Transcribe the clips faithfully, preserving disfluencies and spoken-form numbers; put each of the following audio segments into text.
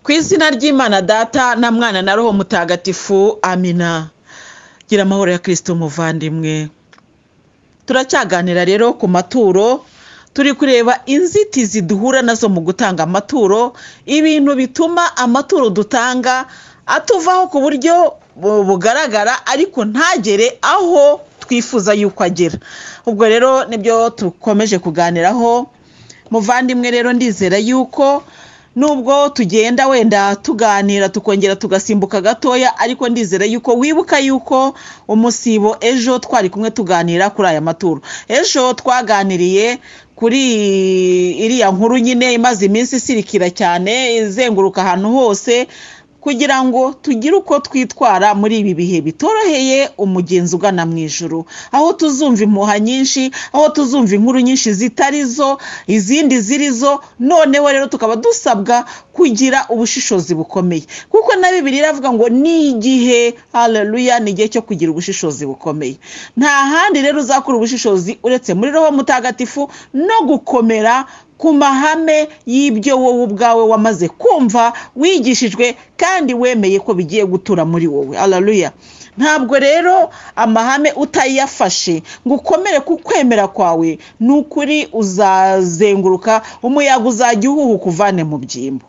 Ku izina ry'Imana Data na Mwana na Roho Mutagatifu, amina. Gira amahoro ya Kristo muvandimwe. Turacyaganira rero ku maturo, turi kureba inzitizi duhura nazo mu gutanga amaturo, ibintu bituma amaturo dutanga atuvaho ku buryo bugaragara ariko ntagere aho twifuza yuko agera. Ubwo rero nibyo tukomeje kuganiraho. Muvandimwe rero ndizera yuko nubwo tugenda wenda tuganira tukongera tugasimbuka gatoya, ariko ndizera yuko wibuka yuko umusibo ejo twari kumwe tuganira kuri aya maturo. Ejo twaganiriye kuri iriya nkuru nyine imaze iminsi isirikira cyane izenguruka ahantu hose, kugira ngo tugire uko twitwara muri ibi bihe bitoroheye umugenzi ugana mu ijuru, aho tuzumva impuha nyinshi, aho tuzumva inkuru nyinshi zitari zo, izindi ziri zo. Noneho rero tukaba dusabwa kugira ubushishozi bukomeye, kuko na Bibiliya iravuga ngo ni igihe, haleluya, ni igihe cyo kugira ubushishozi bukomeye. Nta handi rero uzakura ubushishozi uretse muri Roho Mutagatifu no gukomera ku mahame y'ibyo wowe ubwawe wamaze kumva, wigishijwe kandi wemeye ko bigiye gutura muri wowe. Haleluya. Ntabwo rero amahame utayafashe ngo ukomere ku kwemera kwawe, n'ukuri uzazenguruka, umuyaga uzajya uhuhuka uvane mu byimbo.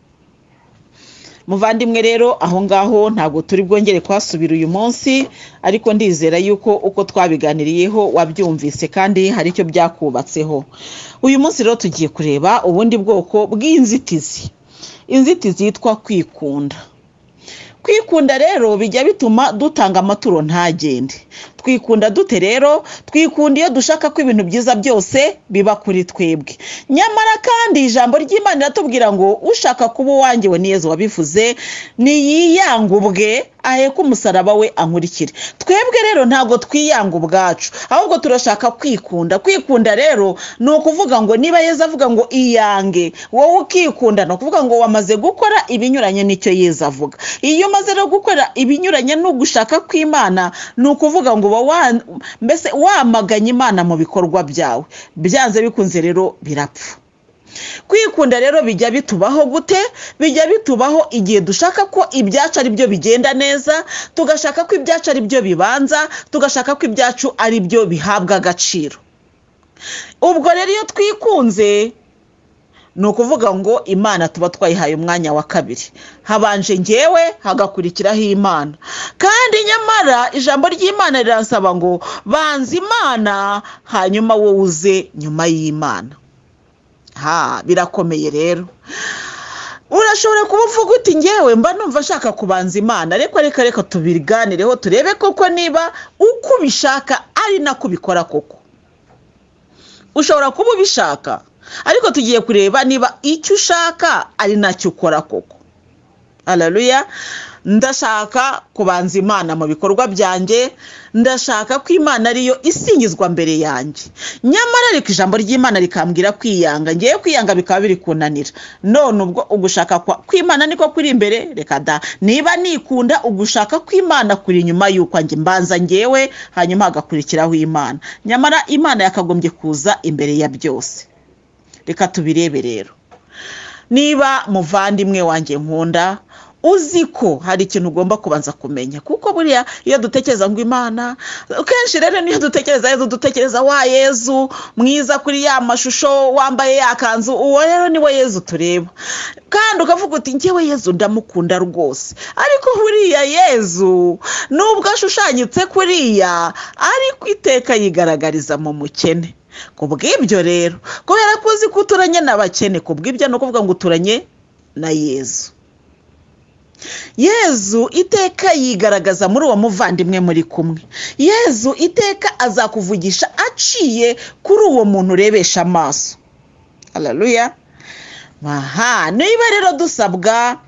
Muvandimwe rero aho ngaho ntabwo turi bwongere kwasubira uyu munsi, ariko ndizera yuko uko twabiganiriyeho wabyumvise kandi hari icyo byakubatseho. Uyu munsi rero tugiye kureba ubundi bwoko bw'inzitizi. Inzitizi yitwa kwikunda. Kwikunda rero bijya bituma dutanga amaturo ntagende. Twikunda dute rero? Twikunda iyo dushaka ko ibintu byiza byose biba kuri twebwe. Nyamara kandi ijambo ry'Imana riratubwira ngo ushaka kuba uwanjye we ni Yesu wabivuze, niyiyanga ubwe aheka umusaraba we ankurikire. Twebwe rero ntabwo twiyanga ubwacu, ahubwo turashaka kwikunda. Kwikunda rero ni ukuvuga ngo niba Yesu avuga ngo iyange, wowe ukikunda, ni ukuvuga ngo wamaze gukora ibinyuranye n'icyo Yesu avuga. Iyo umaze rero gukora ibinyuranye no gushaka kw'Imana, ni ukuvuga ngo mbese wamaganye Imana mu bikorwa byawe, byanze bikunze rero birapfa. Kwikunda rero bijya bitubaho gute? Bijya bitubaho igihe dushaka ko ibyacu ari byo bigenda neza, tugashaka ko ibyacu ari byo bibanza, tugashaka ko ibyacu ari byo bihabwa agaciro. Ubwo rero iyo twikunze, ni ukuvuga ngo Imana tuba twayihaye umwanya wa kabiri. Habanje ngewe, hagakurikiraho Imana. Kandi nyamara ijambo ry'Imana riransaba ngo banza Imana, hanyuma wowe uze nyuma y'Imana. Ha, birakomeye rero. Urashobora kuba uvuga uti ngewe mba numva ashaka kubanza Imana, reka reka reka tubiganireho turebe koko niba uko ubishaka ari nako ubikora koko. Ushobora kuba ubishaka, ariko tugiye kureba niba icyo ushaka ari nacyo ukora koko. Haleluya. Ndashaka kubanza Imana mu bikorwa byanjye, ndashaka ko Imana ariyo isingizwa mbere yanjye. Nyamara ariko ijambo ry'Imana rikambwira kwiyanga, ngiye kwiyanga bikaba biri kunanira. None ubwo ugushaka kwa kw'Imana niko kuri imbere, reka da. Niba nikunda, ugushaka kw'Imana kuri nyuma yuko njye mbanza ngewe, hanyuma hagakurikiraho Imana. Nyamara Imana yakagombye kuza imbere ya byose. Reka tubirebe rero. Niba muvandimwe wanjye nkunda, uzi ko hari ikintu ugomba kubanza kumenya, kuko buriya iyo dutekereza ngo Imana, kenshi rero niyo dutekereza Yesu, dutekereza wa Yesu mwiza kuri ya mashusho wambaye ya kanzu, uwo rero niwe Yesu tureba. Kandi ukavuga uti ngewe Yesu ndamukunda rwose, ariko buriya Yesu nubwo ashushanyitse kuriya, ariko iteka yigaragariza mu mukene. Kubw'ibyo rero, kubera ko uzi ko uturanye n'abakene, kubw'ibyo no kuvuga ngo uturanye na Yesu. Yesu iteka yigaragaza muri uwo muvandimwe muri kumwe. Yesu iteka azakuvugisha aciye kuri uwo muntu urebesha amaso. Haleluya. Aha, niba rero dusabwa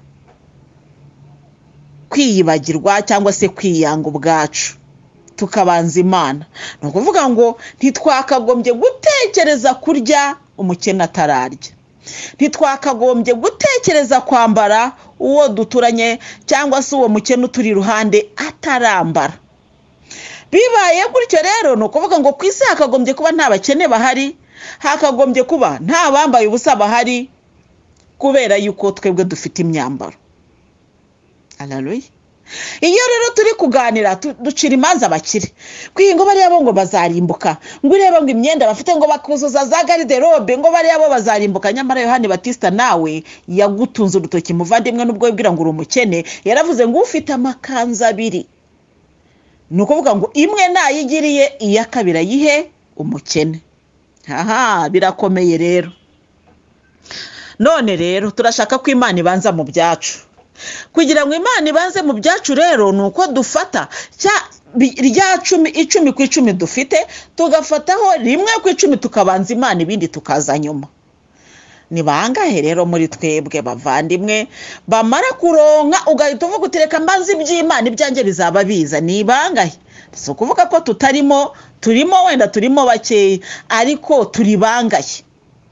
kwiyibagirwa cyangwa se kwiyanga ubwacu, tukabanza Imana, ni ukuvuga ngo ntitwakagombye gutekereza kurya umukene atararya. Ntitwakagombye gutekereza kwambara uwo duturanye cyangwa se uwo mukene uturi iruhande atarambara. Bibaye gutyo rero, ni ukuvuga ngo ku isi hakagombye kuba nta bakene bahari, hakagombye kuba nta bambaye ubusa bahari, kubera yuko twebwe dufite imyambaro. Haleluya. Iyo rero turi kuganira ducira imanza abakire kwingo bari abo ngo bazarimbuka ngo ureba ngo imyenda bafite ngo bakuzuza za garderobe ngo bari abo bazarimbuka, nyamara Yohani Batista nawe yagutunze urutoki muvandimwe nubwo wibwira ngo uri umukene, yaravuze ngo ufite amakanzu abiri, nukuvuga ngo imwe nayigiriye iya kabiri yihe umukene. Aha birakomeye rero. None rero turashaka ko Imana ibanza mu byacu. Kugira ngo Imana ibanze mu byacu rero nuko dufata cya rya cumi icumi ku icumi dufite tugafataho rimwe ku icumi tukabanza Imana ibindi tukaza nyuma. Ni bangahe rero muri twebwe bavandimwe bamara kuronka ugahita uvuga utireka mbanze iby'Imana ibyanjye bizaba biza? Ni bangahe? So kuvuga ko tutarimo, turimo wenda turimo bakeya, ariko turi bangahe?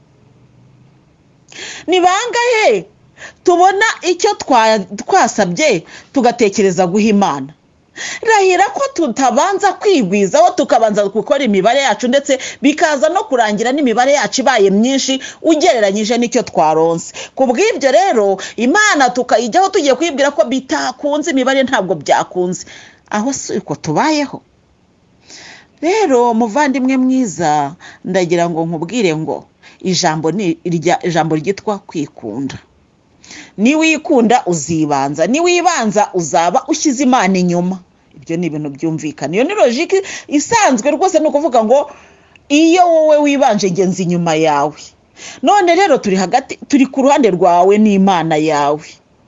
Ni bangahe tubona icyo twasabye tugatekereza guha Imana? Rahira ko tutabanza kwigwizaho tukabanza gukora imibare yacu, ndetse bikaza no kurangira n'imibare yacu ibaye myinshi ugereranyije n'icyo twaronse. Kubw'ibyo rero Imana tukayijyaho tugiye kwibwira ko bitakunze, imibare ntabwo byakunze. Aho si uko tubayeho. Rero muvandimwe mwiza, ndagira ngo nkubwire ngo ijambo ni ijambo ryitwa kwikunda. Ni wikunda uzibanza, ni wibanza uzaba ushyize Imana inyuma. Ibyo ni ibintu byumvikana. Iyo ni logique isanzwe rwose, no kuvuga ngo iyo wowe wibanje genzi inyuma yawe. None rero turi hagati, turi ku ruhande rwawe n'Imana yawe.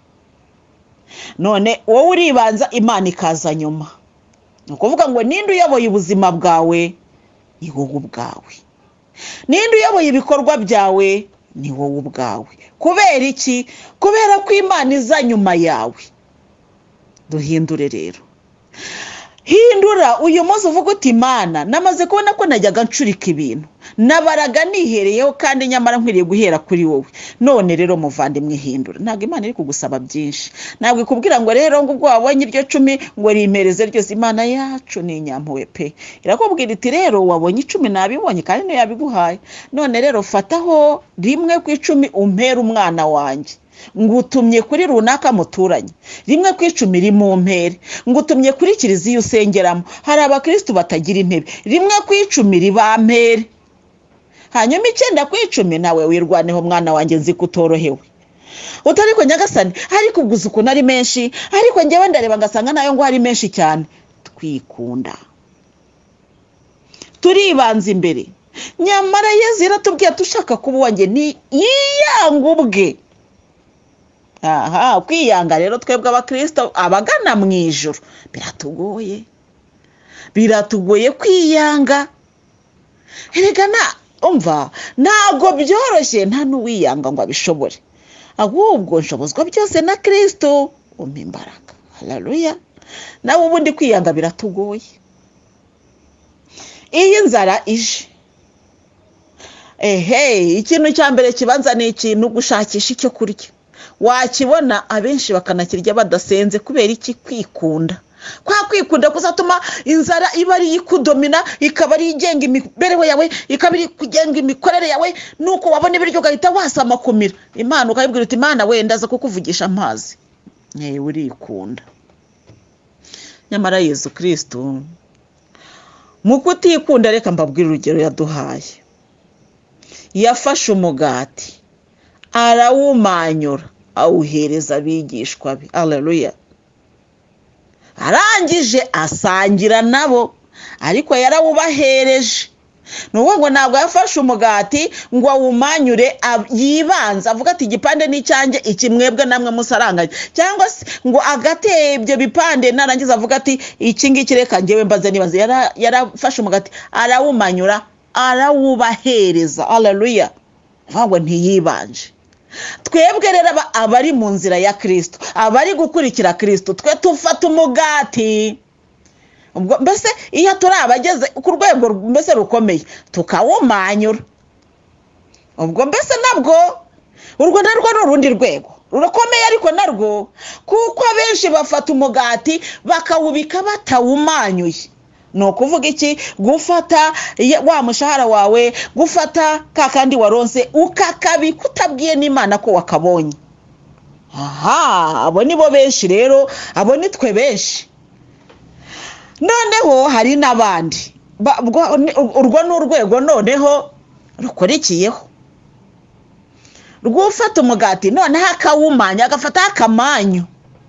None wowe uribanza, Imana ikaza nyuma. No kuvuga ngo ninde uyoboye ubuzima bwawe? Ni wowe ubwawe. Ninde uyoboye ibikorwa byawe? Ni wowe ubwawe. Kubera iki? Kubera ko Imana iza nyuma yawe. Duhindure rero. Hindura uyu munsi uvuga uti Imana, namaze kubona ko najyaga ncurika ibintu, nabaraga nihereyeho kandi nyamara nkwiriye guhera kuri wowe. None rero muvandimwe hindura. Ntabwo Imana iri kugusaba byinshi, ntabwo ikubwira ngo rero ngo ubwo wabonye iryo cumi ngo rimereze ryose. Imana yacu ni inyampuhwe pe. Irakubwira iti rero wabonye icumi nabibonye kandi niyo yabiguhaye. None rero fataho rimwe ku icumi umpera umwana wanjye. Ngutumye kuri runaka muturanye, rimwe ku icumi rimumpere. Ngutumye kuri kiliziya usengeramo, hari abakristo batagira intebe, rimwe ku icumi ribampere. Hanyuma icyenda ku icumi nawe wirwaneho mwana wanjye, nzi kutorohewe. Utariko nyagasani, ariko uguze ukuntu ari menshi, ariko njyewe ndareba ngasanga nayo ngo ari menshi cyane. Twikunda, turibanza imbere. Nyamara Yesu yaratubwiye tushaka kuba wanjye ni yiyanga ubwe. Aha, kwiyanga rero twebwe abakristo abagana mu ijuru biratugoye. Biratugoye kwiyanga. Erega na umva ntabwo byoroshye, nta n'uwiyanga ngo abishobore. Ahubwo nshobozwa byose na Kristo umpa imbaraga. Haleluya. Nawe ubundi kwiyanga biratugoye. Iyi nzara ije, ehe, ikintu cya mbere kibanza ni ikintu gushakisha icyo kurya. Wakibona abenshi bakanakirya badasenze. Kubera iki? Kwikunda. Kwa kwikunda kuzatuma inzara iba ari ikudomina, ikaba ari igenga imibereho yawe, ikaba ari kugenga imikorere yawe, nuko wabona ibiryo ugahita wasama kumira. Imana ukayibwira uti Imana wenda aza kukuvugisha amazi. Eh, urikunda. Nyamara Yesu Kristo mu kutikunda, reka mbabwira urugero yaduhaye. Yafashe umugati arawumanyura awuhereza abigishwa be. Haleluya. Arangije asangira nabo, ariko yarawubahereje. Nuko ngo ntabwo yafashe umugati ngo awumanyure yibanza avuga ati igipande n'icyanjye iki mwebwe namwe musaranganye, cyangwa se ngo agate ibyo bipande narangiza avuga ati iki ngiki reka njyewe mbaze nibaze. Yarafashe umugati arawumanyura arawubahereza. Haleluya. Ntabwo ntiyibanje. Twebwe rero abari mu nzira ya Kristo, abari gukurikira Kristo, twe tufata umugati. Ubwo mbese iyo turi abageze ku rwego mbese rukomeye tukawumanyura. Ubwo mbese nabwo urwo narwo n'urundi rwego rukomeye, ariko narwo kuko abenshi bafata umugati bakawubika batawumanyuye. no kuvuga iki? Gufata wa mushahara wawe, gufata kakandi waronse ukakabi kutabwiye n'Imana ko wakabonye. Aha, abo nibo benshi rero, abo ni twe benshi. Noneho hari n'abandi urwo n'urwego noneho rukurikiyeho rwufata umugati noneho akawumanya agafata akamanyu.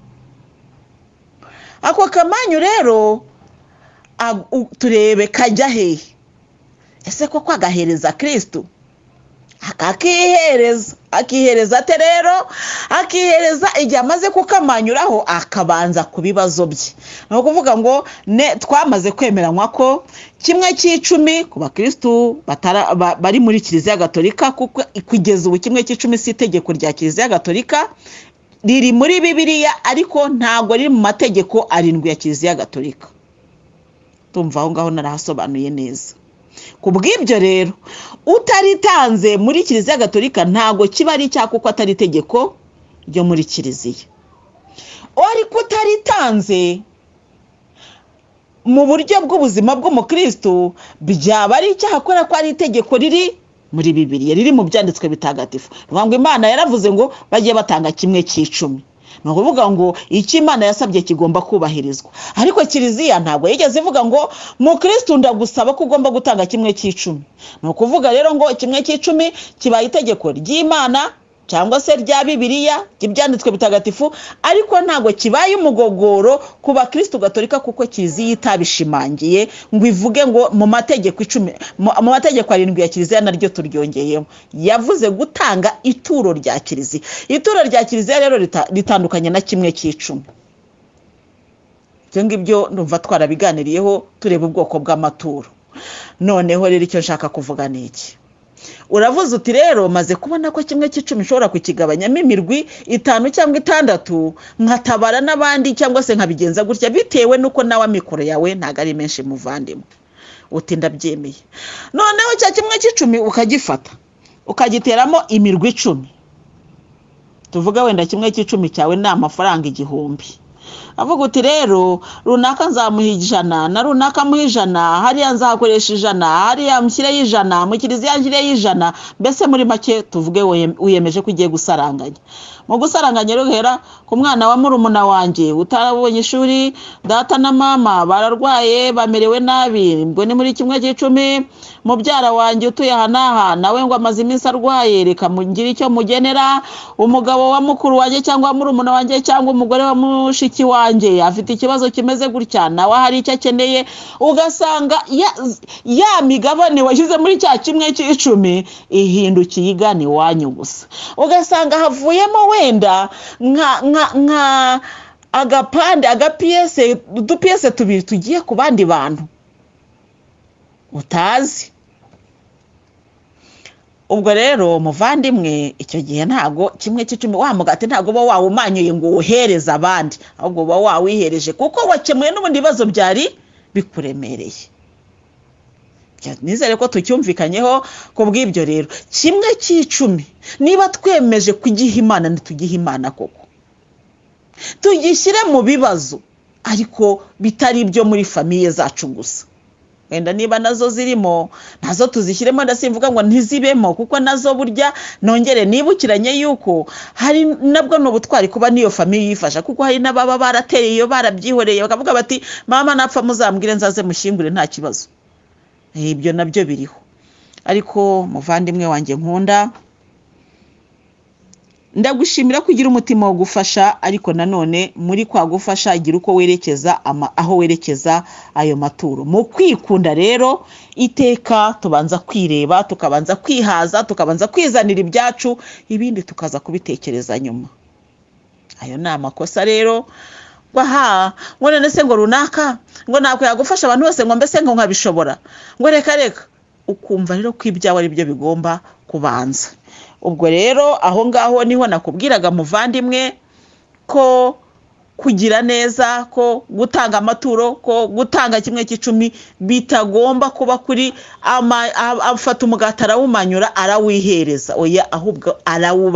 Ako kamanyu rero turebe kajya hehe? Ese koko agahereza Kristo? Akakihereza akihereza ate rero? Akihereza igihe amaze kukamanyuraho akabanza ku bibazo bye. No kuvuga ngo twamaze kwemeranywa ko kimwe cy'icumi ku bakristo bari muri Kiliziya Gatolika, kuko kugeza ubu kimwe cy'icumi si itegeko rya Kiliziya Gatolika, riri muri Bibiliya ariko ntago riri mu mategeko arindwi ya Kiliziya Gatolika. Tumva aho ngaho narahasobanuye neza. Kubw'ibyo rero utaritanze muri Kiliziya Gatolika ntago kiba ari cya kuko atari itegeko ryo muri Kiliziya. Ariko utaritanze mu buryo bw'ubuzima bw'umukristo byaba ari icyaha kubera ko ari itegeko riri muri Bibiliya, riri mu byanditswe bitagatifu. Ngo Imana yaravuze ngo bagiye batanga kimwe cy'icumi. No kuvuga ngo iki Imana yasabye kigomba kubahirizwa. Ariko Kiliziya ntabwo yigeze ivuga ngo mu Kristo ndagusaba ko ugomba gutanga kimwe cy'icumi. No kuvuga rero ngo kimwe cy'icumi kibaye itegeko ry'Imana cyangwa se rya Bibiliya byanditswe bitagatifu, ariko ntago kibaye umugogoro ku bakristo Gatolika kuko Kiliziya itabishimangiye ngo ivuge ngo mu mategeko icumi, mu mategeko arindwi ya Kiliziya naryo turyongeyemo. Yavuze gutanga ituro rya Kiliziya. Ituro rya Kiliziya rero ritandukanye na kimwe cy'icumi. Byo ngibyo ndumva twarabiganiriyeho tureba ubwoko bw'amaturo. Noneho rero icyo nshaka kuvuga ni iki? Uravuze uti rero maze kubona ko kimwe cy'icumi nshobora kukigabanyamo imirwi itanu cyangwa itandatu, nkatabara n'abandi cyangwa se nkabigenza gutya bitewe nuko nawe amikoro yawe ntago ari menshi muvandimwe. Uti ndabyemeye. Noneho cya kimwe cy'icumi ukagifata ukagiteramo imirwi icumi. Tuvuga wenda kimwe cy'icumi cyawe ni amafaranga igihumbi. Avuga uti rero runaka nzamuha ijana na runaka muha ijana, hariya nzakoresha ijana, hariya mushyire y'ijana, mu Kiliziya ngire y'ijana. Mbese muri make tuvuge wiyemeje ko ugiye gusaranganya. Mu gusaranganya rero hera ku mwana wa murumuna wanjye utarabonye ishuri, data na mama bararwaye bamerewe nabi, ngo ni muri kimwe cy'icumi. Mubyara wanjye utuye hanaha nawe ngo amaze iminsi arwaye, reka mungire icyo mugenera. Umugabo wa mukuru wanjye cyangwa murumuna wanjye cyangwa umugore wa mushiki wanjye afite ikibazo kimeze gutya, nawe hari icyo akeneye. Ugasanga ya, ya migabane washyize muri cya kimwe cy'icumi ihindukiye igana iwanyu gusa. Ugasanga havuyemo wenda nka nka nka agapande agapiyese udupiyese tubiri tugiye ku bandi bantu utazi. Ubwo rero muvandimwe icyo gihe ntago kimwe cy'icumi wa mugati ntago bo wawumanyuye ngo uhereza abandi, ahubwo bo wawihereje kuko wakemuye n'ubundi bibazo byari bikuremereye. Nizere ko tucyumvikanyeho. Kubw'ibyo rero kimwe cy'icumi niba twemeje kugiha Imana ntitugihe Imana koko, tugishyire mu bibazo ariko bitari ibyo muri famiye zacu gusa. Wenda niba nazo zirimo nazo tuzishyiremo, ndasimvuga ngo ntizibemo kuko nazo burya nongere nibukiranye yuko hari nabwo no butwari kuba niyo famiye yifasha, kuko hari nababa barateye iyo barabyihoreye bakavuga bati mama napfa muzambwire nzaze mushingure nta kibazo. Ibyo nabyo biriho. Ariko muvandimwe wanjye nkunda, ndagushimira kugira umutima wo gufasha, ariko nanone muri kwa gufasha igira uko werekeza aho werekeza ayo maturo. Mu kwikunda rero iteka tubanza kwireba, tukabanza kwihaza, tukabanza kwizanira ibyacu, ibindi tukaza kubitekereza nyuma. Ayo ni amakosa rero. Waha ngo none se ngo runaka ngo nakwe yagufasha abantu bose ngo mbese ngo nkabishobora, ngo reka reka. Ukumva rero ko ibyawe ari byo bigomba kubanza. Ubwo rero aho ngaho niho nakubwiraga muvandimwe ko kugira neza, ko gutanga amaturo, ko gutanga kimwe cy'icumi bitagomba kuba kuri afata umugati arawumanyura arawihereza. Oya, ahubwo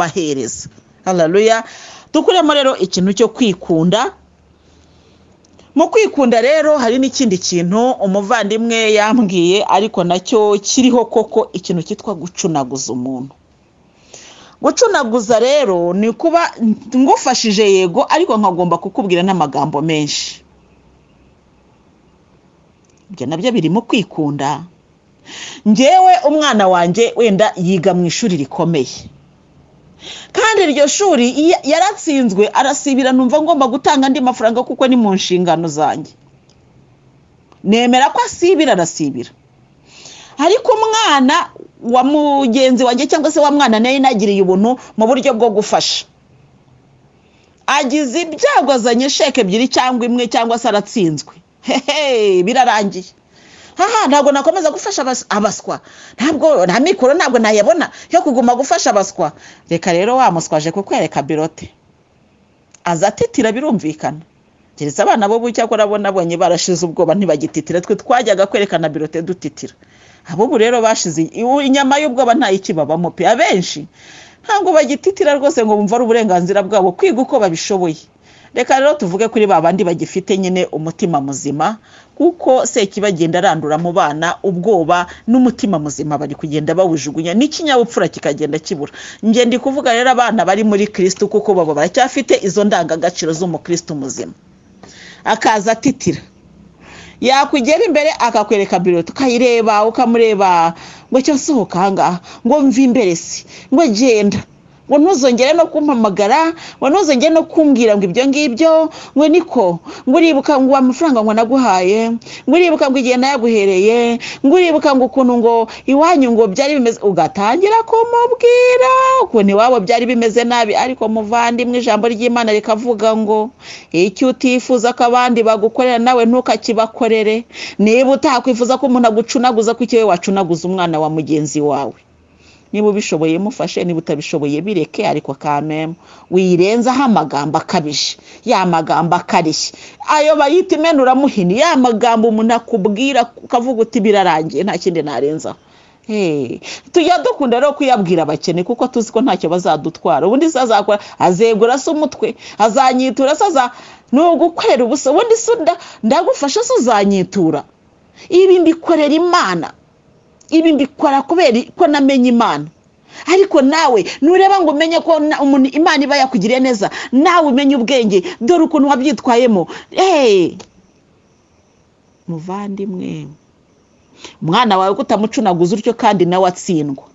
arawubahereza. Haleluya. Dukuremo rero ikintu cyo kwikunda. mu kwikunda rero hari n'ikindi kintu umuvandimwe yambwiye ariko nacyo kiriho koko, ikintu cyitwa gucunaguza umuntu. Gucunaguza rero ni kuba ngufashije yego ariko nkagomba kukubwira n'amagambo menshi. Ibyo nabyo biri mu kwikunda. Njyewe umwana wanjye wenda yiga mu ishuri rikomeye, kandi iryo shuri yaratsinzwe arasibira, numva ngomba gutanga andi mafaranga kuko ni mu nshingano zanjye. Nemera ko asibira arasibira, ariko umwana wa mugenzi wanjye cyangwa se wa mwana naye nagiriye ubuntu mu buryo bwo gufasha, agize ibyago azanye sheke ebyiri cyangwa imwe cyangwa se aratsinzwe, hehe birarangiye. Haha ntabwo nakomeza gufasha abaswa, ntabwo nta mikoro ntabwo nayabona yo kuguma gufasha abaswa. Reka rero wamuswaje kukwereka birote azatitira, birumvikana. Gereza abana bo bucya ko nabona bonye barashize ubwoba ntibagititira, twe twajyaga kwerekana birote dutitira. Abo bu rero bashize inyama y'ubwoba nta ikibabamo pe, abenshi ntabwo bagititira rwose ngo bumva ari uburenganzira bwabo kwiga uko babishoboye. Reka rero tuvuge kuri babandi bagifite nyine umutima muzima, kuko se kibagenda arandura mu bana ubwoba n'umutima muzima bari kugenda bawujugunya, n'ikinyabupfura kikagenda kibura. Nge ndi kuvuga rero abana bari muri Kristo, kuko babo baracyafite izo ndangagaciro z'umukristo muzima. Akaza atitira, yakugera imbere akakwereka birote ukayireba ukamureba, ngo cyo sohoka hanga, ngo mva imbere si, ngo genda, ngo ntuzongere no kumpamagara, ngo ntuzongere no kumbwira ngo ibyo ngibyo, ngo niko, ngo uribuka ngo amafaranga ngo naguhaye, ngo uribuka ngo igihe nayaguhereye, ngo uribuka ngo ukuntu ngo iwanyu ngo byari bimeze, ugatangira kumubwira ukuntu iwabo byari bimeze nabi. Ariko muvandimwe, ijambo ry'Imana rikavuga ngo icyo utifuza ko abandi bagukorera nawe ntukakibakorere. Niba utakwifuza ko umuntu agucunaguza, ko icyo we wacunaguza umwana wa mugenzi wawe, niba ubishoboye mufashe, niba utabishoboye bireke, ariko kameme wirenzaho amagambo akabije, ya magambo akarishye, ayo bayita imenura muhini, ya magambo umuntu akubwira ukavuga uti birarangiye nta kindi narenzaho. Hey, tujya dukunda rero kuyabwira abakene, kuko tuzi ko ntacyo bazadutwara. Ubundi se azakora, azegura se umutwe, azanyitura se, aza nugukorera ubusa, ubundi se ndagufasha se uzanyitura. Ibi mbikorera Imana, ibi mbikora kubera ko namenye Imana. Ariko nawe nureba ngo umenye ko umuntu Imana iba yakugiriye neza, nawe umenye ubwenge, dore ukuntu wabyitwayemo. Eh, muvandimwe, umwana wawe kutamucunaguza utyo kandi nawe atsindwa.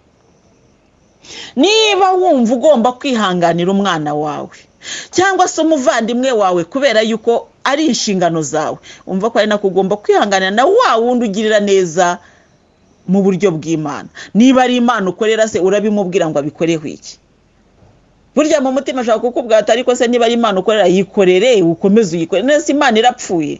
Niba wumva ugomba kwihanganira umwana wawe cyangwa se umuvandimwe wawe kubera yuko ari inshingano zawe, umva ko ari nako ugomba kwihanganira na wa wundi ugirira neza mu buryo bw'Imana. Niba ari Imana ukorera se, urabimubwira ngo abikoreho iki? Burya mu mutima ashaka kukubwira ati ariko se niba ari Imana ukorera, yikorere ukomeze uyikorere, nese Imana irapfuye.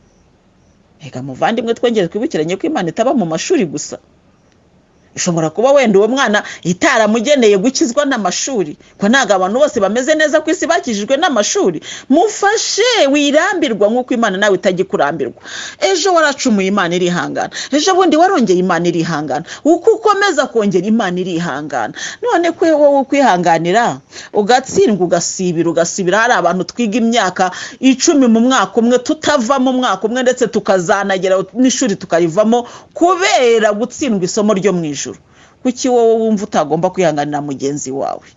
Ega muvandimwe, twongere twibukiranye ko Imana itaba mu mashuri gusa. Ishobora kuba wenda uwo mwana itaramugeneye gukizwa n'amashuri, ko ntago abantu bose bameze neza ku isi bakijijwe n'amashuri. Mufashe, wirambirwa nk'uko Imana nawe itagikurambirwa. Ejo waracumuye, Imana irihangana. Ejo bundi warongeye, Imana irihangana. Uko ukomeza kongera, Imana irihangana. None kwe wowe kwihanganira ugatsindwa, ugasibira ugasibira. Hari abantu twiga imyaka icumi mu mwaka umwe, tutava mu mwaka umwe, ndetse tukazanagera n'ishuri tukarivamo kubera gutsindwa isomo ryo mwijuru. Kuki wowe wumva utagomba kwihanganira mugenzi wawe?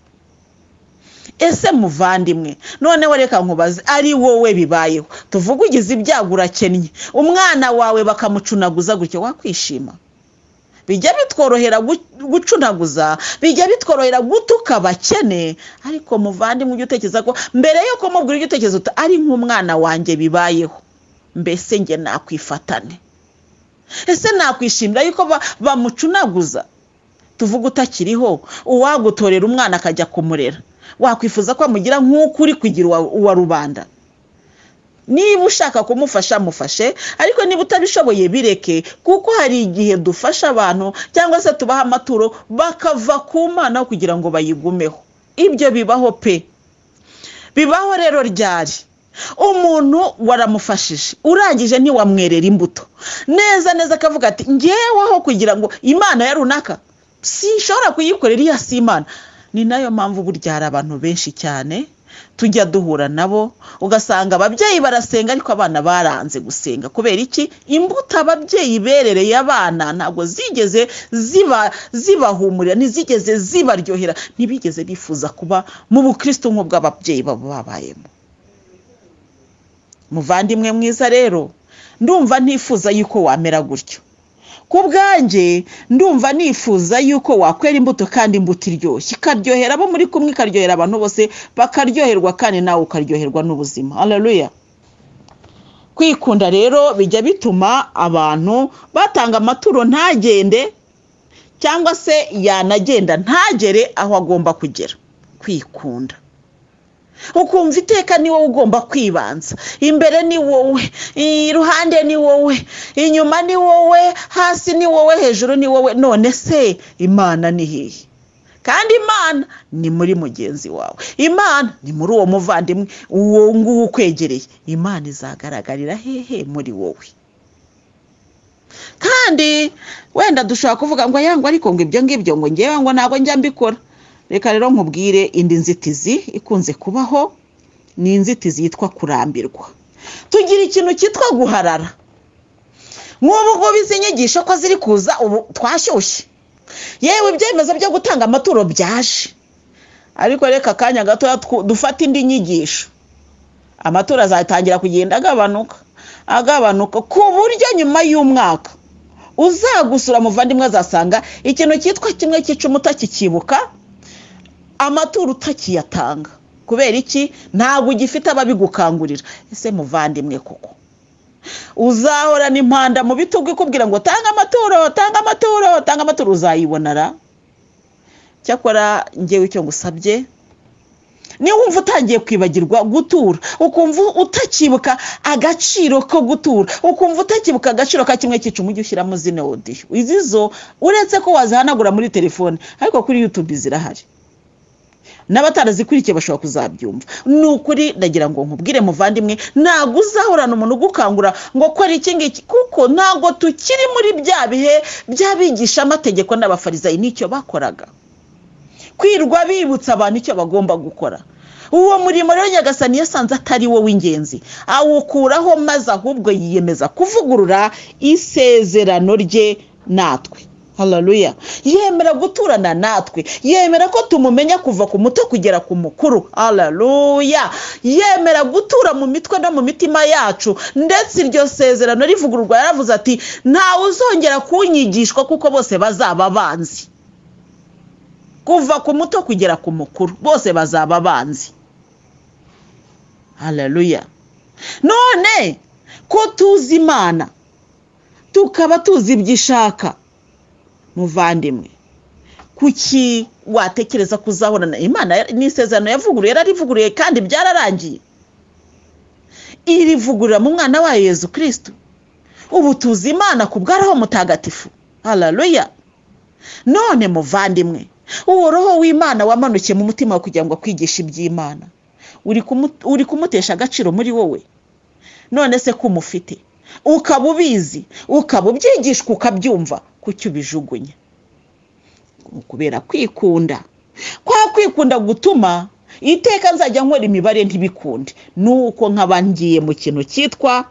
Ese muvandimwe, none reka nkubaze, ari wowe bibayeho, tuvuga ugize ibyago urakennye, umwana wawe bakamucunaguza gutyo, wakwishima? Bijya bitworohera gucunaguza, bijya bitworohera gutuka abakene. Ariko muvandimwe, ujye utekereza ko mbere yo kumubwira, ujye utekereza uti ari nk'umwana wanjye bibayeho, mbese nge nakwifatane? Ese nakwishimira yuko bamucunaguza? Tuvuga utakiriho, uwagutorera umwana akajya kumurera, wakwifuza ko amugira nk'uko uri kugira uwa rubanda? Niba ushaka kumufasha mufashe, ariko niba utabishoboye bireke, kuko hari igihe dufasha abantu cyangwa se tubaha amaturo bakava ku Mana kugira ngo bayigumeho. Ibyo bibaho pe. Bibaho rero ryari umuntu waramufashije, urangije ntiwamwerera imbuto neza neza, akavuga ati ngewe aho kugira ngo Imana ya runaka sinshobora kuyikorera iya si Imana. Ni nayo mpamvu burya hari abantu benshi cyane tujya duhura nabo ugasanga ababyeyi barasenga ariko abana baranze gusenga kubera iki? Imbuto ababyeyi berereye abana ntabwo zigeze ziba zibahumurira, ntizigeze zibaryohera, ntibigeze bifuza kuba mu bukristo nk'ubw'ababyeyi babo babayemo. Muvandimwe mwiza rero, ndumva ntifuza yuko wamera gutyo. Kubwanjye ndumva nifuza yuko wakwera imbuto kandi imbuto iryoshye, ikaryohera abo muri kumwe, ikaryohera abantu bose, bakaryoherwa kandi nawe ukaryoherwa n'ubuzima. Haleluya. Kwikunda rero bijya bituma abantu batanga amaturo ntagende, cyangwa se yanagenda ntagere aho agomba kugera. Kwikunda, ukumva iteka ni wowe ugomba kwibanza, imbere ni wowe, iruhande ni wowe, inyuma ni wowe, hasi ni wowe, hejuru ni wowe. None se Imana ni hehe? Kandi Imana ni muri mugenzi wawe, Imana ni muri uwo muvandimwe uwo nguwo ukwegereye. Imana izagaragarira hehe? Muri wowe. Kandi wenda dushaka kuvuga ngo yango ariko ngo ibyo ngibyo ngo ngewe ngo ntabwo njya mbikora. Reka rero nkubwire indi nzitizi ikunze kubaho, ni inzitizi yitwa kurambirwa. Tugira ikintu cyitwa guharara. Nk'ubu ngo bizinyigisha ko ziri kuza ubu twashyushye, yewe ibyemezo byo gutanga amaturo byaje, ariko reka kanya gato dufata indi nyigisho, amaturo azatangira kugenda agabanuka agabanuka ku buryo nyuma y'umwaka uzagusura muvandimwe azasanga ikintu cyitwa kimwe cy'icumi utakikibuka, amaturo utakiyatanga. Kubera iki? Ntabwo ugifite ababigukangurira. Ese muvandimwe koko uzahora n'impanda mu bitugu ikubwira ngo tanga amaturo, tanga amaturo, tanga amaturo, uzayibonara? Cyakora ngewe icyo ngusabye, ni wumva utangiye kwibagirwa gutura, ukumva utakibuka agaciro ko gutura, ukumva utakibuka agaciro ka kimwe cy'icumi, ujye ushyiramo zine audio. Izizo uretse ko wazihanagura muri telefone, ariko kuri YouTube zirahari, n'abatarazikurikiye bashobora kuzabyumva. Nukuri ndagira ngo nkubwire muvandimwe, ntabwo uzahorana umuntu ugukangura ngo kora iki ngiki, kuko ntabwo tukiri muri bya bihe by'abigisha amategeko n'abafarisayi n'icyo bakoraga, kwirwa bibutsa abantu icyo bagomba gukora. Uwo murimo rero Nyagasani yasanze atari wo w'ingenzi, awukuraho maze ahubwo yiyemeza kuvugurura isezerano rye natwe. Haleluya. Yemera guturana natwe, yemera ko tumumenya kuva ku muto kugera ku mukuru. Haleluya. Yemera gutura mu mitwe no mu mitima yacu, ndetse iryo sezerano rivugururwa yaravuze ati ntawe uzongera kunyigishwa kuko bose bazaba banzi. Kuva ku muto kugera ku mukuru bose bazaba banzi. Haleluya. None ko tuzi Imana tukaba tuzi ibyishaka, muvandimwe, kuki watekereza kuzahorana Imana? N'isezerano yavuguruye, yararivuguruye kandi byararangiye. Irivugurura mu mwana wa Yesu Kristo. Ubu tuzi Imana kubwaraho mutagatifu. Haleluya. None muvandimwe, uwo roho w'Imana wamanukiye mu mutima wa kugira ngo akwigishe iby'Imana, uri uri kumutesha agaciro muri wowe? None se kumufite ukaba ubizi, ukaba ubyigishwa, ukabyumva, kuki ubijugunya? Kubera kwikunda. Kwa kwikunda gutuma iteka nzajya nkora imibare ntibikunde, nuko nkabangiye mu kintu cyitwa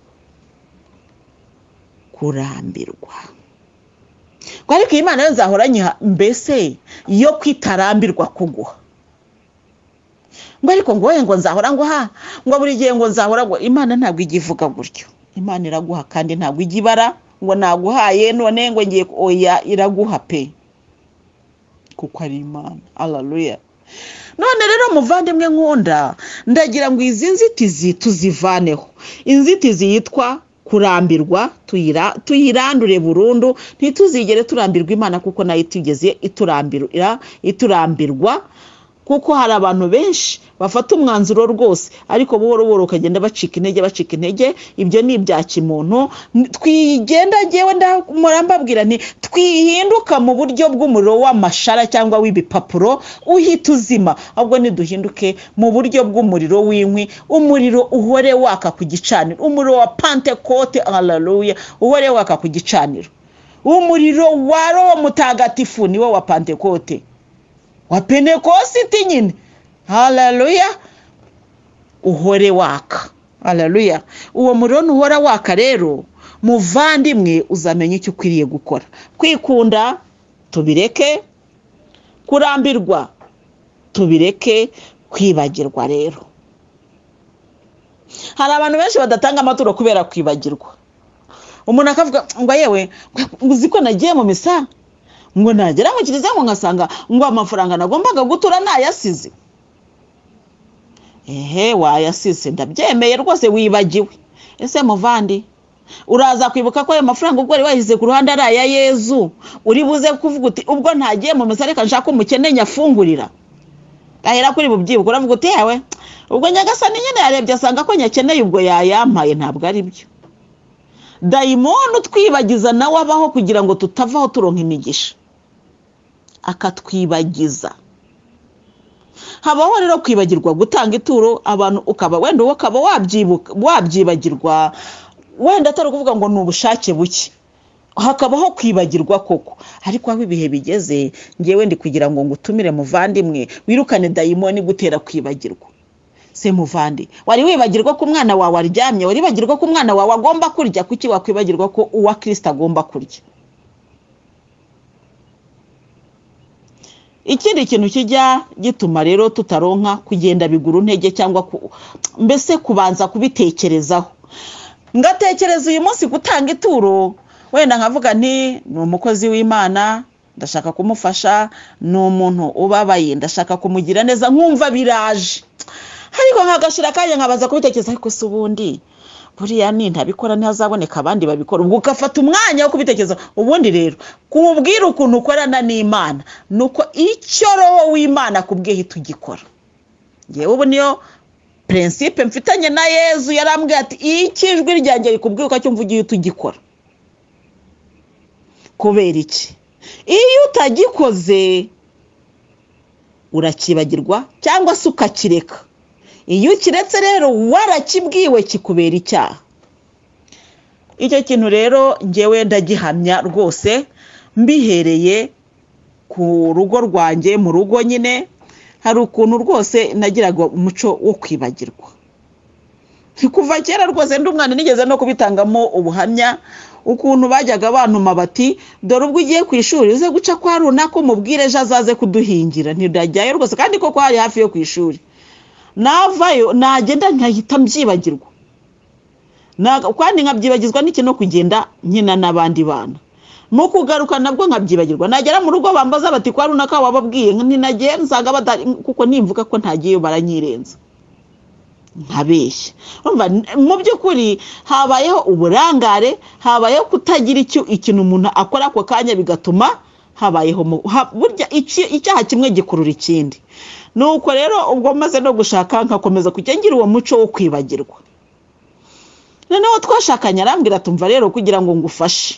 kurambirwa. Ariko Imana yo nzahoranye mbese yo kwitarambirwa kuguha. Ngo ariko ngo ngo nzahora ngo ha ngo buri gihe ngo nzahora ngo. Imana ntabwo igivuga gutyo. Imana iraguha kandi ntabwo igibara ngo naguhaye none ngo ngiye oya, iraguha pe, kuko ari Imana. Haleluya. None rero muvandimwe nkunda, ndagira ngo izi nzitizi tuzivaneho. Inzitizi yitwa kurambirwa tuyira tuyirandure burundu, ntituzigere turambirwa Imana kuko nayo tugeze iturambirwa iturambirwa kuko hari abantu benshi bafata umwanzuro rwose ariko buhoro buhoro ukagenda bacika intege bacika intege. Ibyo ni ibya kimuntu. Twigenda ngewe ndamurambabwira nti twihinduka mu buryo bw'umuriro w'amashara cyangwa w'ibipapuro uhita uzima, ahubwo niduhinduke mu buryo bw'umuriro w'inkwi, umuriro uhore waka ku gicaniro, umuriro wa Pentecote. Haleluya. Uhore waka ku gicaniro, umuriro wa Roho Mutagatifu niwo wa Pentecote, wa Pentecoste nyine. Haleluya. uhore waka. Haleluya. Uwo muriro nuhora waka rero muvandimwe uzamenya icyo ukwiriye gukora. Kwikunda tubireke, kurambirwa tubireke, kwibagirwa rero. Hari abantu benshi badatanga amaturo kubera kwibagirwa. Umuntu akavuga ngo yewe uziko nagiye mu misa ngo nagera mu kiliziya ngo ngasanga ngo amafaranga nagombaga gutura nayasize. Ehe, wayasize ndabyemeye rwose, wibagiwe. Ese muvandi, uraza kwibuka ko ayo mafaranga ubwo wari wahize ku ruhande ari aya Yezu, uri buze kuvuga uti ubwo ntagiye mu misa reka nshaka umukene nyafungurira? Ahera kuri bubyibuka uravuga uti yewe ubwo Nyagasani nyine yarebye asanga ko nyakeneye ubwo yayampaye. Ntabwo ari byo. Dayimoni utwibagiza nawe abaho kugira ngo tutavaho turonka imigisha, akatwibagiza. Habaho rero kwibagirwa gutanga ituro, abantu ukaba wenda ukaba wabyibuka wabyibagirwa, wenda atari kuvuga ngo ni ubushake buke, hakabaho kwibagirwa koko. Ariko aho ibihe bigeze, ngewe ndi kugira ngo ngutumire muvandimwe wirukane dayimoni gutera kwibagirwa. Se muvandi, wari wibagirwa ko umwana wawe aryamye, wari wibagirwa ko umwana wawe agomba kurya, kuki wakwibagirwa ko uwa Kristo agomba kurya? Ikindi kintu kijya gituma rero tutaronka kugenda biguru ntege cyangwa ku, mbese kubanza kubitekerezaho. Ngatekereza uyu munsi gutanga ituro, wenda nkavuga nti ni umukozi w'Imana ndashaka kumufasha, ni umuntu ubabaye ndashaka kumugira neza, nkumva biraje. Ariko nkagashira kanya nkabaza kubitekereza, ariko se ubundi buriya ni ntabikora ntazaboneka abandi babikora, ubwo ukafata umwanya wo kubitekereza. Ubundi rero kumubwira ukuntu ukorana n'Imana nuko icyo roho w'Imana kubwiye tugikora. Ngewe ubu niyo principe mfitanye na Yezu, yarambwiye ati ikijwi ryanjye rikubwiye ko cyumva ugiye tugikora. Kubera iki? Iyo utagikoze urakibagirwa cyangwa se ukakireka. Iyo ukiretse rero warakibwiwe kikubera icyaha. Icyo kintu rero ngewe ndagihamya rwose, mbihereye ku rugo rwanjye. Mu rugo nyine hari ukuntu rwose nagiraga umuco wo kwibagirwa. Kuva kera rwose ndi umwana nigeze no kubitangamo ubuhamya, ukuntu bajyaga bantuma bati dore ubwo ugiye ku ishuri uze guca kwa runaka umubwire ejo azaze kuduhingira. Ntidajyayo rwose, kandi koko hari hafi yo ku ishuri. Navayo nagenda nkahita mbyibagirwa, kandi nkabyibagizwa n'iki no kugenda nkina n'abandi bana. Mu kugaruka nabwo nkabyibagirwa, nagera mu rugo bambaza bati kwa runaka wababwiye, ntinagiye nsanga batari, kuko nimvuga ko ntagiye baranyirenza nkabeshya. Urumva mu by'ukuri habayeho uburangare, habayeho kutagira icyo ikintu umuntu akora ako kanya, bigatuma habayeho burya icyaha kimwe gikurura ikindi. Nuko rero ubwo maze no gushaka nkakomeza kugengira uwo muco wo kwibagirwa. Noneho twashakanye arambwira tumva rero kugira ngo ngufashe,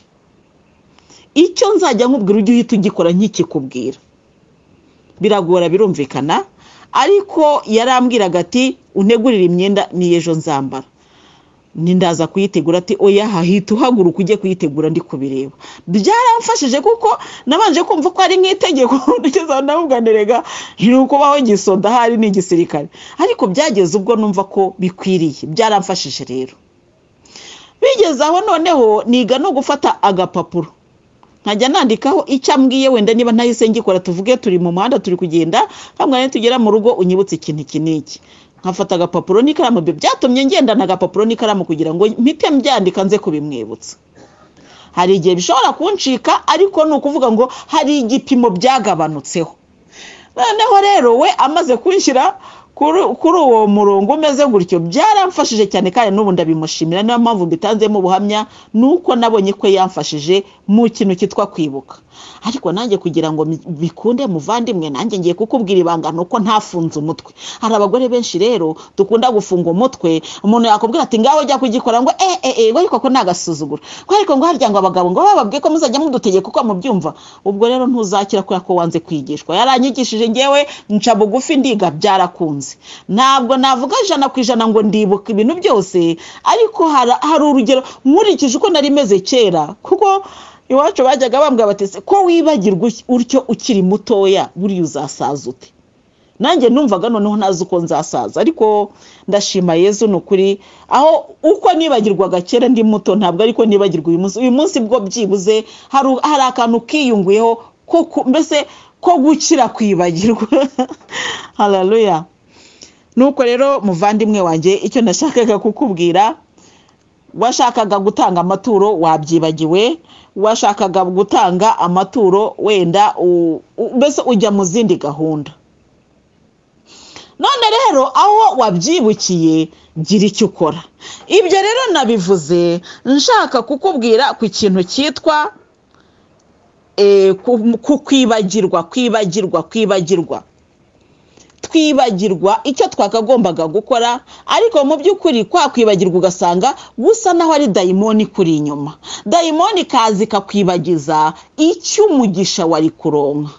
icyo nzajya nkubwira ujye uhita ugikora nk'ikikubwira. Biragora birumvikana, ariko yarambwiraga ati unegurira imyenda ni ejo nzambara. Nindaza kuyitegura ati oya hahita uhaguruka ujye kuyitegura ndi kubireba. Byaramfashije kuko nabanje kumva ko ari nk'itegeko, nigeze navuganirega nuko baho gisoda hari n'igisirikare, ariko byageze ubwo numva ko bikwiriye. Byaramfashije rero. Bigeze aho noneho niga no gufata agapapuro nkajya nandikaho icyo ambwiye, wenda niba ntahise ngikora, tuvuge turi mu muhanda turi kugenda, hamwe tugera mu rugo unyibutse ikintu iki n'iki, nkafata agapapuro n'ikaramu. Byatumye ngendana agapapuro n'ikaramu kugira ngo mpite mbyandika nze kubimwibutsa. Hari igihe bishobora kuncika, ariko ni ukuvuga ngo hari igipimo byagabanutseho. Noneho rero we amaze kunshyira kuri uwo murongo umeze gutyo, byaramfashije cyane, kandi n'ubu ndabimushimira. Niyo mpamvu mbitanzemo ubuhamya, nuko nabonye ko yamfashije mu kintu cyitwa kwibuka. Ariko nanjye kugira ngo bikunde muvandimwe, nanjye ngiye kukubwira ibanga nuko ntafunze umutwe. Hari abagore benshi rero dukunda gufunga umutwe, umuntu yakubwira ati ngaho jya kugikora ngo eh eh eh ariko ko nagasuzugura, ariko ngo harya ngo abagabo ngo bababwiye ko muzajya mudutegeka uko mubyumva. Ubwo rero ntuzakira ko yako wanze kwigishwa. Yaranyigishije ngewe nca bugufi ndiga, byarakunze. Ntabwo navuga ijana ku ijana ngo ndibuka ibintu byose, ariko hari urugero nkurikije uko nari meze kera, kuko iwacu bajyaga bambwira bati ko wibagirwa utyo ukiri mutoya buriya uzasaza ute. nanjye numvaga noneho ntazi uko nzasaza, ariko ndashima Yezu nukuri, aho uko nibagirwaga kera ndi muto ntabwo ariko nibagirwa uyu munsi. Uyu munsi bwo byibuze hari hari akantu kiyunguyeho ko mbese ko gukira kwibagirwa. Haleluya. Nuko rero muvandimwe wanjye, icyo nashakaga kukubwira, washakaga gutanga amaturo wabyibagiwe, washakaga gutanga amaturo wenda mbese ujya mu zindi gahunda. None rero aho wabyibukiye gira icyo ukora. Ibyo rero nabivuze nshaka kukubwira ku kintu cyitwa eh kwibagirwa kwibagirwa kwibagirwa twibagirwa icyo twakagombaga gukora, ariko mu by'ukuri kwa kwibagirwa ugasanga gusa naho ari dayimoni kuri inyuma. Dayimoni kazi kakwibagiza icyo umugisha wari kuronka.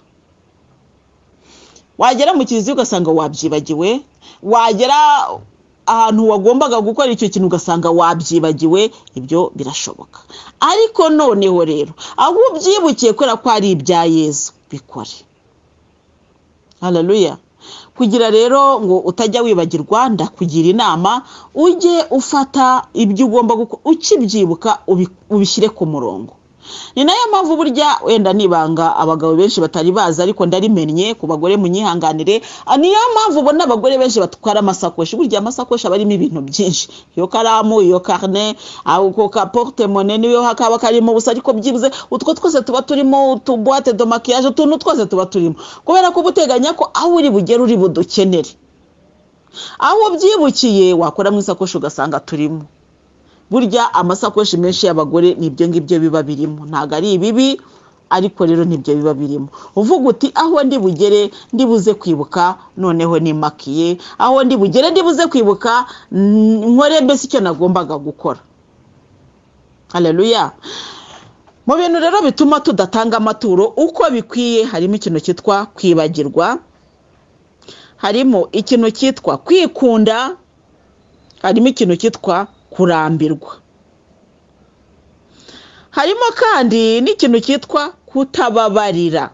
Wagera mu kiliziya ugasanga wabyibagiwe, wagera ahantu wagombaga gukora icyo kintu ugasanga wabyibagiwe. Ibyo birashoboka, ariko noneho rero aho ubyibukiye kora ko ari ibya Yezu bikore. Haleluya. Kugira rero ngo utajya wibagirwa, ndakugira inama ujye ufata ibyo ugomba gukora ukibyibuka ubishyire ku murongo. Ni nayo mpamvu burya wenda nibanga abagabo benshi batari baza, ariko ndarimenye ku bagore munyihanganire, niyo mpamvu ubona abagore benshi batwara amasakoshi. Burya amasakoshi abarimo ibintu byinshi, iyo karamu, iyo carnet, ako ka porte-monnaie niyo hakaba karimo busa, ariko byibuze utwo twose tuba turimo, utuboîte de maquillage, utuntu twose tuba turimo, kubera ko buteganya ko aho uri bugere uri budukenere. Aho byibukiye wakora mu isakoshi ugasanga turimo. Burya amasakoshi menshi y'abagore nibyo ngibyo biba birimo, ntago ari ibibi, ariko rero nibyo biba birimo. Uvuga uti aho ndi bugere ndibuze kwibuka noneho ni makiye, aho ndi bugere ndibuze kwibuka nkore mbese icyo nagombaga gukora. Haleluya. Mu bintu rero bituma tudatanga amaturo uko bikwiye harimo ikintu cyitwa kwibagirwa, harimo ikintu cyitwa kwikunda, harimo ikintu cyitwa kurambirwa, harimo kandi n'ikintu cyitwa kutababarira.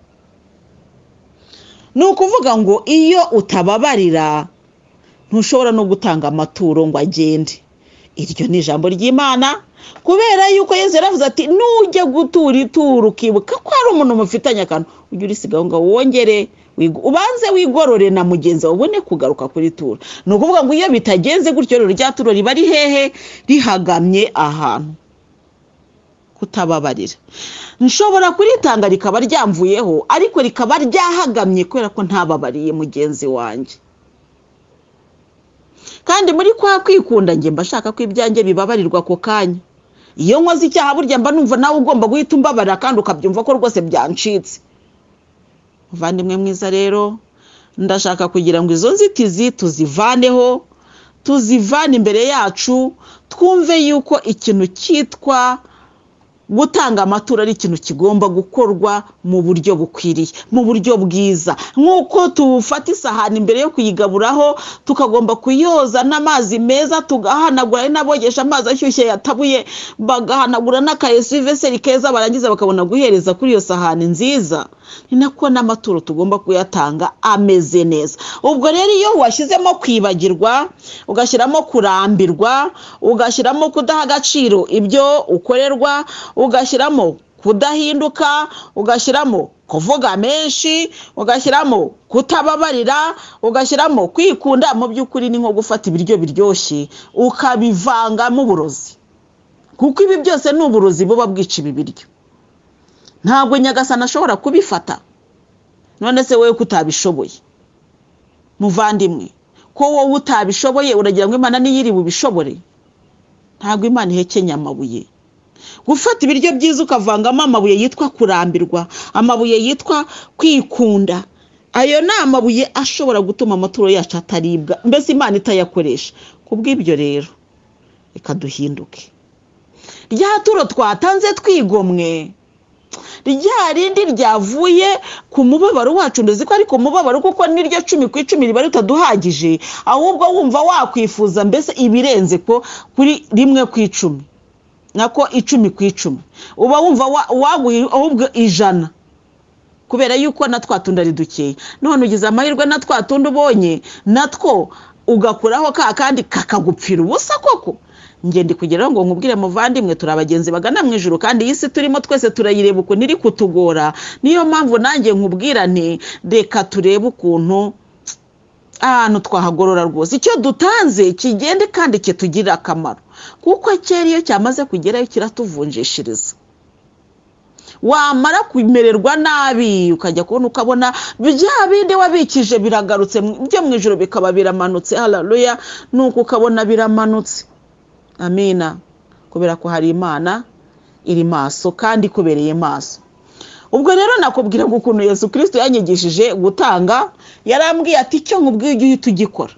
Ni ukuvuga ngo iyo utababarira ntushobora no gutanga amaturo ngo agende. Iryo ni ijambo ry'Imana, kubera yuko Yesu yaravuze ati nujya gutura ituro ukibuka ko ari umuntu mufitanye akantu, ujye urisigaho ngo wongere ubanze wigorore na mugenzi wawe ubone kugaruka kuri turo. Ni ukuvuga ngo iyo bitagenze gutyo rero rya turo riba ari hehe, rihagamye ahantu. Kutababarira, nshobora kuritanga rikaba ryamvuyeho, ariko rikaba ryahagamye kubera ko ntababariye mugenzi wanjye. Kandi muri kwa kwikunda nge mbashaka ko ibyanjye bibabarirwa ko kanya. Iyo nkoze icyaha burya mba numva nawe ugomba guhita umbabarira kandi ukabyumva ko rwose byancitse. Muvandimwe mwiza rero, ndashaka kugira ngo izo nzitizi tuzivaneho, tuzivane imbere yacu, twumve yuko ikintu cyitwa gutanga amaturo ari ikintu kigomba gukorwa mu buryo bukwiriye, mu buryo bwiza. Nkuko tufata isahani imbere yo kuyigaburaho tukagomba kuyoza n'amazi meza, tugahanagura n'abogesha amazi ashyushye yatabuye, bagahanagura n'akayesiveseri keza, barangiza bakabona guhereza kuri iyo sahani nziza. Ni nako n'amaturo tugomba kuyatanga ameze neza. Ubwo rero iyo washyizemo kwibagirwa, ugashyiramo kurambirwa, ugashyiramo kudaha agaciro ibyo ukorerwa, ugashyiramo kudahinduka, ugashyiramo kuvuga menshi, ugashyiramo kutababarira, ugashyiramo kwikunda, mu by'ukuri ni nko gufata ibiryo biryoshye ukabivangamo uburozi, kuko ibi byose ni uburozi buba bwica ibi biryo. Ntabwo Nyagasani ashobora kubifata. None se wowe kutabishoboye muvandimwe, ko wowe utabishoboye uragira ngo Imana niyiri bubishobore? Ntabwo Imana ihekenya amabuye. Gufata ibiryo byiza ukavangamo amabuye yitwa kurambirwa, amabuye yitwa kwikunda, ayo ni amabuye ashobora gutuma amaturo yacu ataribwa, mbese Imana itayakoresha. Kubw'ibyo rero reka duhinduke. Rya turo twatanze twigomwe, rya rindi ryavuye ku mubabaro wacu, ndozi ko ariko mubabaro kuko niryo cumi ku icumi riba ritaduhagije, ahubwo wumva wakwifuza mbese ibirenze ko kuri rimwe ku icumi, nako icumi ku icumi, uba wumva waguha ahubwo ijana kubera yuko na twatundi ari dukeya. None ugize amahirwe na twatundi ubonye natwo ugakuraho ka kandi kakagupfira ubusa koko. Nge ndi kugeraho ngo nkubwire muvandimwe, turi abagenzi bagana mu ijuru, kandi iyi si turimo twese turayireba ukuntu iri kutugora. Niyo mpamvu nanjye nkubwirane, reka turebe ukuntu ahantu twahagorora rwose, icyo dutanze kigende kandi kitugirira akamaro, kuko cyari iyo cyamaze kugerayo kiratuvunjishiriza. Wamara kumererwa nabi ukajya kubona ukabona bya bindi wabikije biragarutse byo mu ijuru bikaba biramanutse. Haleluya. Nuko ukabona biramanutse. Amina. Kubera ko hari Imana iri maso kandi kubereye maso. Ubwo rero nakubwira ngo ukuntu Yesu Kristo yanyigishije gutanga, yarambwiye ati icyo nkubwiye ujye tugikora.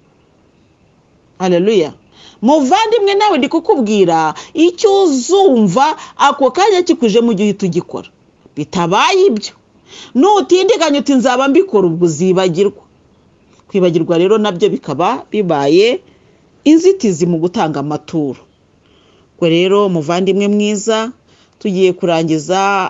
Haleluya. Muvandimwe nawe ndi kukubwira icyo uzumva ako kanya kikuje mu gihe tugikora. Bitabaye ibyo nutindiganya uti nzaba mbikora, ubwo uzibagirwa. Kwibagirwa rero nabyo bikaba bibaye inzitizi mu gutanga amaturo. Kwe rero muvandimwe mwiza, tugiye kurangiza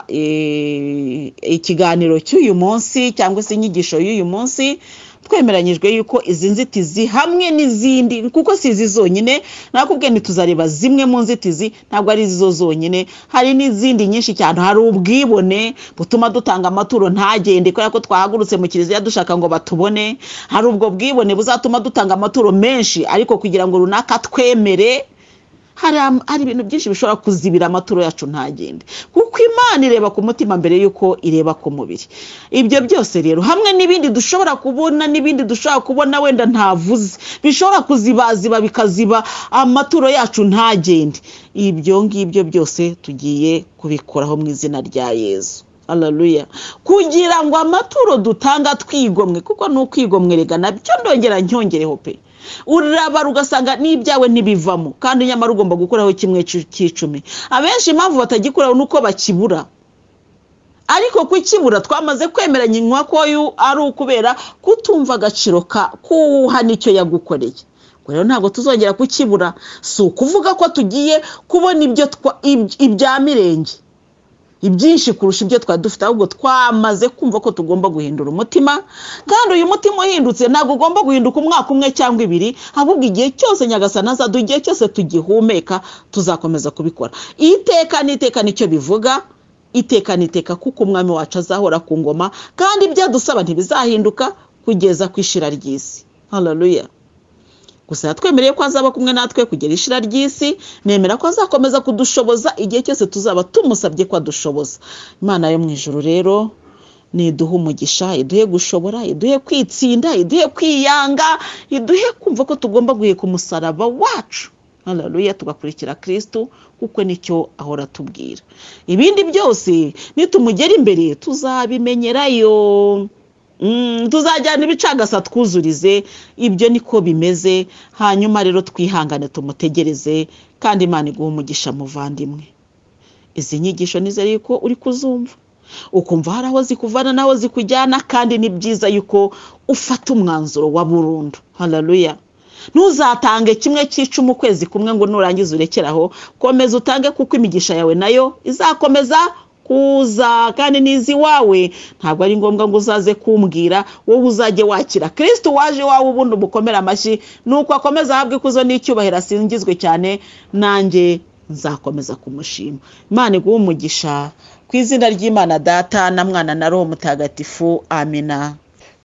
e, ikiganiro cy'uyu munsi cyangwa se inyigisho y'uyu munsi. Twemeranyijwe yuko izi nzitizi hamwe n'izindi, kuko si izi zonyine, nakubwiye ntituzareba zimwe mu nzitizi, ntabwo ari izo zonyine, hari n'izindi nyinshi cyane. Hari ubwibone butuma dutanga amaturo ntagende kubera ko twahagurutse mu kiliziya dushaka ngo batubone. Hari ubwo bwibone buzatuma dutanga amaturo menshi ariko kugira ngo runaka twemere. Hari hari ibintu byinshi bishobora kuzibira amaturo yacu ntagende, kuko Imana ireba ku mutima mbere yuko ireba ku mubiri. Ibyo byose rero hamwe n'ibindi dushobora kubona n'ibindi dushobora kubona wenda ntavuze bishobora kuzibaziba bikaziba amaturo yacu ntagende. Ibyo ngibyo byose tugiye kubikoraho mu izina rya Yesu. Haleluya. Kugira ngo amaturo dutanga twigomwe, kuko n'ukwigomwe rega nabyo ndongera ncyongereho pe. Uraba ugasanga n'ibyawe ntibivamo, kandi nyamara ugomba gukoraho kimwe cy'icumi. Abenshi impamvu batagikoraho nuko bakibura, ariko kukibura twamaze kwemeranya inkwa ko ari ukubera kutumva agaciro ka kuha nicyo yagukoreye. Rero ntabwo tuzongera kukibura. Si ukuvuga ko tugiye kubona ibyo ibya mirenge ibyinshi kurusha ibyo twari dufite, ahubwo twamaze kumva ko tugomba guhindura umutima. Kandi uyu mutima uhindutse ntabwo ugomba guhinduka umwaka umwe cyangwa ibiri, ahubwo igihe cyose Nyagasani azaduha, igihe cyose tugihumeka tuzakomeza kubikora. Iteka n'iteka nicyo bivuga, iteka n'iteka, kuko umwami wacu azahora ku ngoma, kandi ibyo dusaba ntibizahinduka kugeza ku ishira ry'isi. Haleluya. Gusa yatwemereye ko azaba kumwe natwe kugera ishira ry'isi. Nemera ko azakomeza kudushoboza igihe cyose tuzaba tumusabye ko adushoboza. Imana yo mu ijuru rero niduhe umugisha, iduhe gushobora, iduhe kwitsinda, iduhe kwiyanga, iduhe kumva ko tugomba guheka umusaraba wacu. Haleluya. Tugakurikira Kristo, kuko nicyo ahora tubwira. Ibindi byose nitumugera imbere tuzabimenyerayo. Mm, tuzajyana ibicagasa twuzurize. Ibyo niko bimeze. Hanyuma rero twihangane tumutegereze, kandi Imana iguha umugisha muvandimwe. Izi nyigisho nizere yuko uri kuzumva, ukumva hari aho zikuvana naho zikujyana, kandi ni byiza yuko ufata umwanzuro wa burundu. Haleluya. Ntuzatange kimwe cy'icumi ukwezi kumwe ngo nurangiza urekeraho. Komeza utange, kuko imigisha yawe nayo izakomeza kuza, kandi nizi wawe. Ntabwo ari ngombwa ngo uzaze kumbwira, wowe uzajye wakira Kristo waje wawe, ubundi umukomera amashyi, nuko akomeza ahabwe ikuzo n'icyubahiro, asingizwe cyane, nanjye nzakomeza kumushima. Imana iguhe umugisha, ku izina ry'Imana Data na Mwana na Roho Mutagatifu. Amina.